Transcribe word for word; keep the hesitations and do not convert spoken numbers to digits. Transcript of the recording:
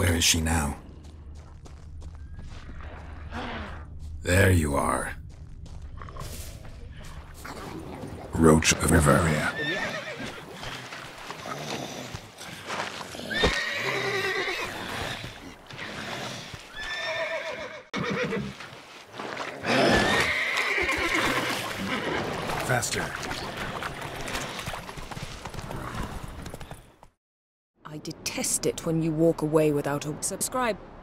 Where is she now? There you are. Roach of Riveria. Faster. I detest it when you walk away without a subscribe.